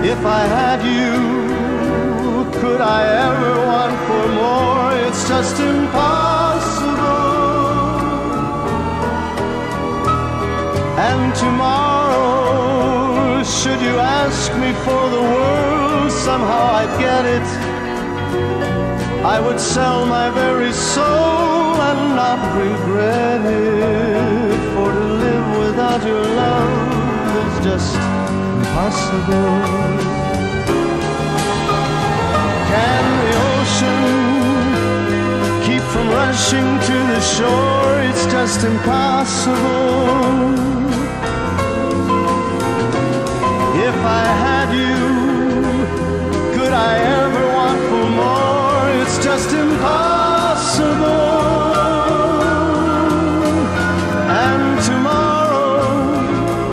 If I had you, could I ever want for more? It's just impossible. And tomorrow, should you ask me for the world, somehow I'd get it. I would sell my very soul and not regret it. For to live without your love is just impossible. Can the ocean keep from rushing to the shore? It's just impossible.